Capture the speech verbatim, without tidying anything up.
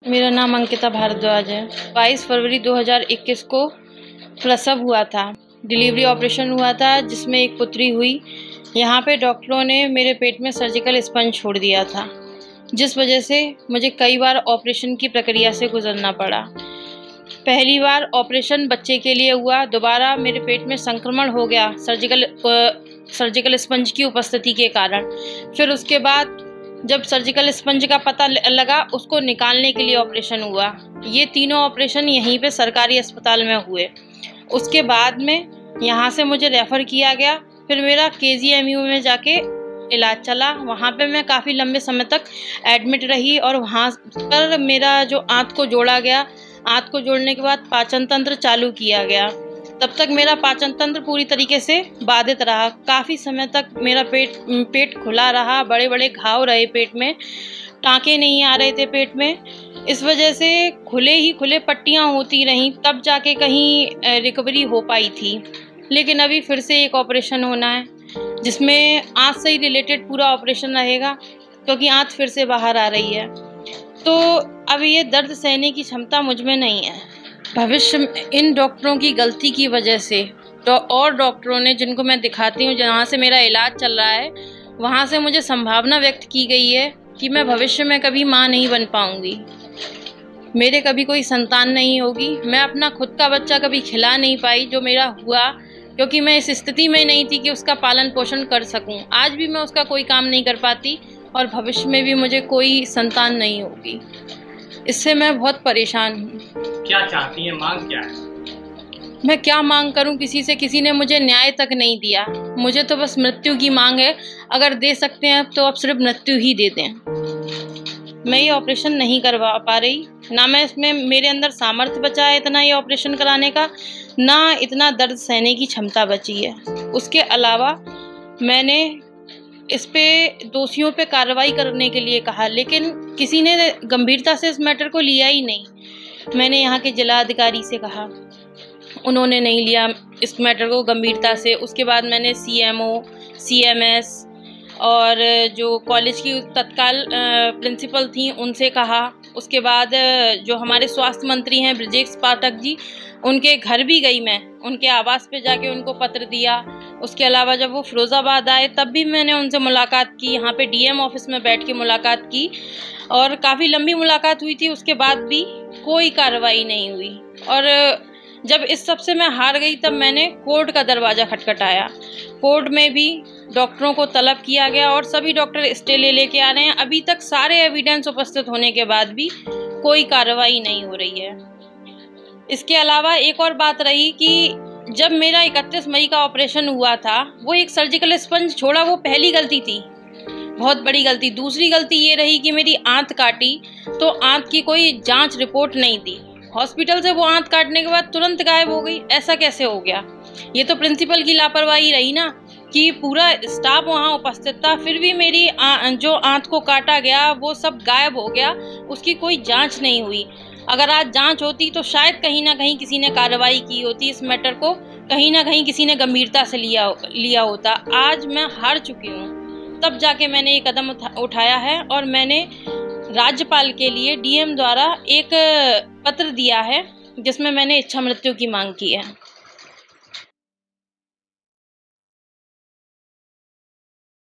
मेरा नाम अंकिता भारद्वाज है। बाईस फरवरी दो हज़ार इक्कीस को प्रसव हुआ था। डिलीवरी ऑपरेशन हुआ था जिसमें एक पुत्री हुई। यहाँ पे डॉक्टरों ने मेरे पेट में सर्जिकल स्पंज छोड़ दिया था, जिस वजह से मुझे कई बार ऑपरेशन की प्रक्रिया से गुजरना पड़ा। पहली बार ऑपरेशन बच्चे के लिए हुआ, दोबारा मेरे पेट में संक्रमण हो गया सर्जिकल सर्जिकल स्पंज की उपस्थिति के कारण। फिर उसके बाद जब सर्जिकल स्पंज का पता लगा, उसको निकालने के लिए ऑपरेशन हुआ। ये तीनों ऑपरेशन यहीं पे सरकारी अस्पताल में हुए। उसके बाद में यहाँ से मुझे रेफ़र किया गया। फिर मेरा के जी एम यू में जाके इलाज चला। वहाँ पे मैं काफ़ी लंबे समय तक एडमिट रही और वहाँ पर मेरा जो आंत को जोड़ा गया, आंत को जोड़ने के बाद पाचन तंत्र चालू किया गया। तब तक मेरा पाचन तंत्र पूरी तरीके से बाधित रहा। काफ़ी समय तक मेरा पेट पेट खुला रहा, बड़े बड़े घाव रहे पेट में, टाँके नहीं आ रहे थे पेट में। इस वजह से खुले ही खुले पट्टियाँ होती रहीं, तब जाके कहीं रिकवरी हो पाई थी। लेकिन अभी फिर से एक ऑपरेशन होना है, जिसमें आंत से ही रिलेटेड पूरा ऑपरेशन रहेगा, क्योंकि आंत फिर से बाहर आ रही है। तो अभी ये दर्द सहने की क्षमता मुझ में नहीं है। भविष्य में इन डॉक्टरों की गलती की वजह से और डॉक्टरों ने, जिनको मैं दिखाती हूँ, जहाँ से मेरा इलाज चल रहा है, वहाँ से मुझे संभावना व्यक्त की गई है कि मैं भविष्य में कभी माँ नहीं बन पाऊँगी, मेरे कभी कोई संतान नहीं होगी। मैं अपना खुद का बच्चा कभी खिला नहीं पाई जो मेरा हुआ, क्योंकि मैं इस स्थिति में नहीं थी कि उसका पालन पोषण कर सकूं। आज भी मैं उसका कोई काम नहीं कर पाती और भविष्य में भी मुझे कोई संतान नहीं होगी। इससे मैं बहुत परेशान हूँ। क्या चाहती हैं, मांग क्या है? मैं क्या मांग करूं किसी से? किसी ने मुझे न्याय तक नहीं दिया। मुझे तो बस मृत्यु की मांग है। अगर दे सकते हैं तो अब सिर्फ मृत्यु ही दे दें। मैं ये ऑपरेशन नहीं करवा पा रही, ना मैं इसमें मेरे अंदर सामर्थ्य बचा है इतना ये ऑपरेशन कराने का, ना इतना दर्द सहने की क्षमता बची है। उसके अलावा मैंने इस पे दोषियों पे कार्रवाई करने के लिए कहा, लेकिन किसी ने गंभीरता से इस मैटर को लिया ही नहीं। मैंने यहाँ के जिला अधिकारी से कहा, उन्होंने नहीं लिया इस मैटर को गंभीरता से। उसके बाद मैंने C M O, C M S और जो कॉलेज की तत्काल प्रिंसिपल थी उनसे कहा। उसके बाद जो हमारे स्वास्थ्य मंत्री हैं ब्रजेश पाठक जी, उनके घर भी गई मैं, उनके आवास पे जाके उनको पत्र दिया। उसके अलावा जब वो फिरोज़ाबाद आए तब भी मैंने उनसे मुलाकात की, यहाँ पे डी एम ऑफिस में बैठ के मुलाकात की और काफ़ी लंबी मुलाकात हुई थी। उसके बाद भी कोई कार्रवाई नहीं हुई और जब इस सब से मैं हार गई तब मैंने कोर्ट का दरवाज़ा खटखटाया। कोर्ट में भी डॉक्टरों को तलब किया गया और सभी डॉक्टर स्टे ले लेके आ रहे हैं। अभी तक सारे एविडेंस उपस्थित होने के बाद भी कोई कार्रवाई नहीं हो रही है। इसके अलावा एक और बात रही कि जब मेरा इकतीस मई का ऑपरेशन हुआ था, वो एक सर्जिकल स्पंज छोड़ा, वो पहली गलती थी, बहुत बड़ी गलती। दूसरी गलती ये रही कि मेरी आंत काटी तो आंत की कोई जांच रिपोर्ट नहीं दी। हॉस्पिटल से वो आंत काटने के बाद तुरंत गायब हो गई। ऐसा कैसे हो गया? ये तो प्रिंसिपल की लापरवाही रही ना, कि पूरा स्टाफ वहाँ उपस्थित था, फिर भी मेरी आ, जो आंत को काटा गया वो सब गायब हो गया, उसकी कोई जांच नहीं हुई। अगर आज जांच होती तो शायद कहीं ना कहीं किसी ने कार्रवाई की होती, इस मैटर को कहीं ना कहीं किसी ने गंभीरता से लिया लिया होता। आज मैं हार चुकी हूँ, तब जाके मैंने ये कदम उठा, उठाया है और मैंने राज्यपाल के लिए डी एम द्वारा एक पत्र दिया है, जिसमें मैंने इच्छा मृत्यु की मांग की है।